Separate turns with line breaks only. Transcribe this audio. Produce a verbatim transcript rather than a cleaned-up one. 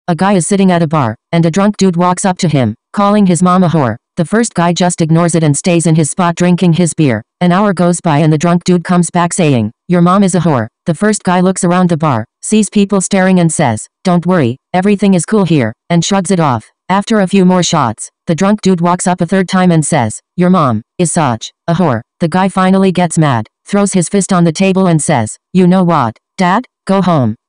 A guy is sitting at a bar, and a drunk dude walks up to him, calling his mom a whore. The first guy just ignores it and stays in his spot drinking his beer. An hour goes by and the drunk dude comes back saying, "Your mom is a whore." The first guy looks around the bar, sees people staring and says, "Don't worry, everything is cool here," and shrugs it off. After a few more shots, the drunk dude walks up a third time and says, "Your mom is such a whore." The guy finally gets mad, throws his fist on the table and says, "You know what, Dad? Go home."